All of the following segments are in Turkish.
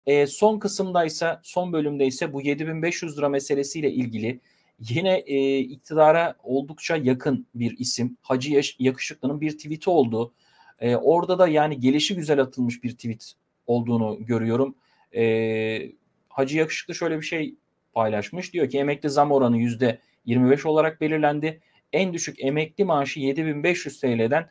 Son kısımdaysa, son bölümdeyse bu 7.500 lira meselesiyle ilgili yine iktidara oldukça yakın bir isim Hacı Yakışıklı'nın bir tweet'i oldu. Orada da yani gelişigüzel atılmış bir tweet olduğunu görüyorum. Hacı Yakışıklı şöyle bir şey paylaşmış. Diyor ki emekli zam oranı %25 olarak belirlendi. En düşük emekli maaşı 7.500 TL'den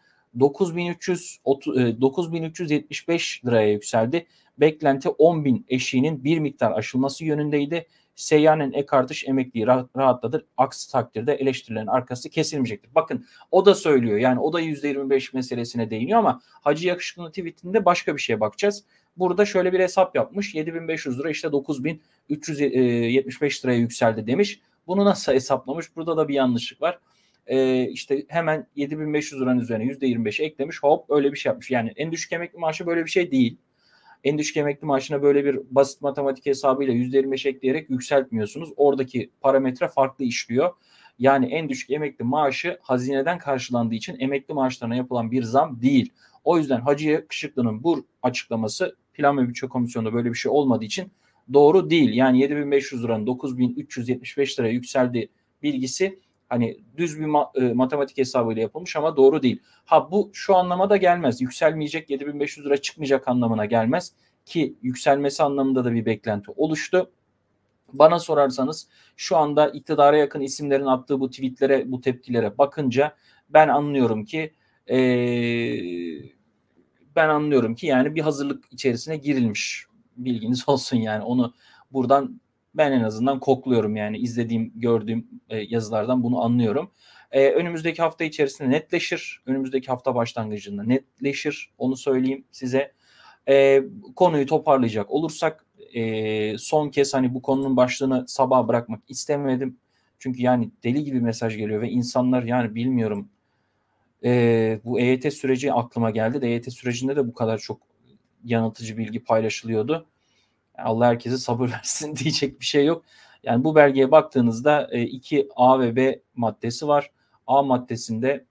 9.375 liraya yükseldi. Beklenti 10.000 eşiğinin bir miktar aşılması yönündeydi. Seyyanen ek artış emekliyi rahatlatır. Aksi takdirde eleştirilerin arkası kesilmeyecektir. Bakın o da söylüyor. Yani o da %25 meselesine değiniyor ama Hacı Yakışıklı'nın tweetinde başka bir şeye bakacağız. Burada şöyle bir hesap yapmış. 7.500 lira işte 9.375 liraya yükseldi demiş. Bunu nasıl hesaplamış? Burada da bir yanlışlık var. İşte hemen 7.500 liranın üzerine %25 eklemiş. Hop öyle bir şey yapmış. Yani en düşük emekli maaşı böyle bir şey değil. En düşük emekli maaşına böyle bir basit matematik hesabıyla %25 ekleyerek yükseltmiyorsunuz. Oradaki parametre farklı işliyor. Yani en düşük emekli maaşı hazineden karşılandığı için emekli maaşlarına yapılan bir zam değil. O yüzden Hacı Yakışıklı'nın bu açıklaması Plan ve Bütçe Komisyonu'nda böyle bir şey olmadığı için doğru değil. Yani 7.500 liranın 9.375 liraya yükseldiği bilgisi hani düz bir matematik hesabıyla yapılmış ama doğru değil. Ha bu şu anlama da gelmez. Yükselmeyecek 7.500 lira çıkmayacak anlamına gelmez ki yükselmesi anlamında da bir beklenti oluştu. Bana sorarsanız şu anda iktidara yakın isimlerin attığı bu tweetlere, bu tepkilere bakınca ben anlıyorum ki yani bir hazırlık içerisine girilmiş. Bilginiz olsun yani onu buradan ben en azından kokluyorum yani izlediğim, gördüğüm yazılardan bunu anlıyorum. Önümüzdeki hafta içerisinde netleşir. Önümüzdeki hafta başlangıcında netleşir. Onu söyleyeyim size. Konuyu toparlayacak olursak son kez hani bu konunun başlığını sabaha bırakmak istemedim. Çünkü yani deli gibi mesaj geliyor ve insanlar yani bilmiyorum bu EYT süreci aklıma geldi de EYT sürecinde de bu kadar çok yanıltıcı bilgi paylaşılıyordu. Allah herkese sabır versin diyecek bir şey yok. Yani bu belgeye baktığınızda 2 A ve B maddesi var. A maddesinde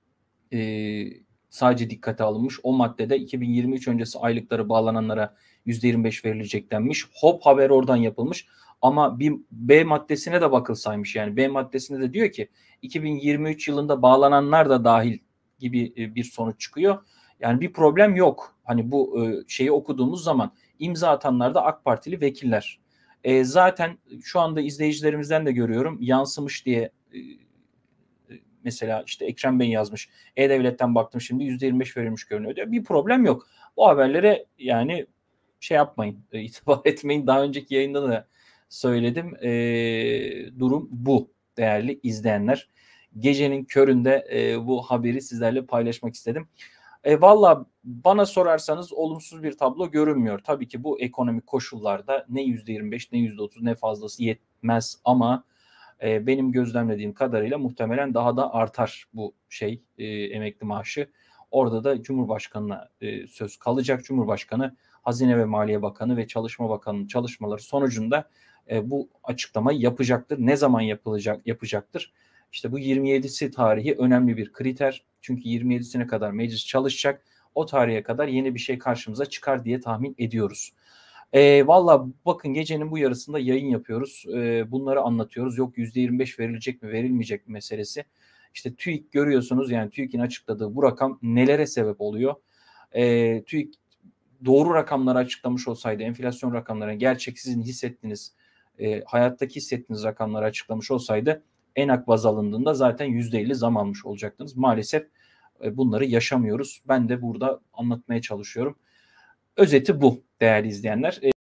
sadece dikkate alınmış. O maddede 2023 öncesi aylıkları bağlananlara %25 verilecek denmiş. Hop haber oradan yapılmış. Ama bir B maddesine de bakılsaymış. Yani B maddesinde de diyor ki 2023 yılında bağlananlar da dahil gibi bir sonuç çıkıyor. Yani bir problem yok. Hani bu şeyi okuduğumuz zaman imza atanlar da AK Partili vekiller. Zaten şu anda izleyicilerimizden de görüyorum yansımış diye mesela işte Ekrem Bey yazmış. E-Devlet'ten baktım şimdi %25 verilmiş görünüyor diyor. Bir problem yok. Bu haberlere yani şey yapmayın, itibar etmeyin. Daha önceki yayında da söyledim. Durum bu değerli izleyenler. Gecenin köründe bu haberi sizlerle paylaşmak istedim. Valla bana sorarsanız olumsuz bir tablo görünmüyor. Tabii ki bu ekonomik koşullarda ne %25 ne %30 ne fazlası yetmez ama benim gözlemlediğim kadarıyla muhtemelen daha da artar bu emekli maaşı. Orada da Cumhurbaşkanı'na söz kalacak. Cumhurbaşkanı, Hazine ve Maliye Bakanı ve Çalışma Bakanı'nın çalışmaları sonucunda bu açıklamayı yapacaktır. Ne zaman yapacaktır? İşte bu 27'si tarihi önemli bir kriter. Çünkü 27'sine kadar meclis çalışacak. O tarihe kadar yeni bir şey karşımıza çıkar diye tahmin ediyoruz. Valla bakın gecenin bu yarısında yayın yapıyoruz. Bunları anlatıyoruz. Yok %25 verilecek mi verilmeyecek mi meselesi. İşte TÜİK görüyorsunuz yani TÜİK'in açıkladığı bu rakam nelere sebep oluyor? TÜİK doğru rakamları açıklamış olsaydı enflasyon rakamlarını gerçek sizin hissettiğiniz hayattaki hissettiğiniz rakamları açıklamış olsaydı ENAK baz alındığında zaten %50 zam almış olacaktınız. Maalesef bunları yaşamıyoruz. Ben de burada anlatmaya çalışıyorum. Özeti bu değerli izleyenler.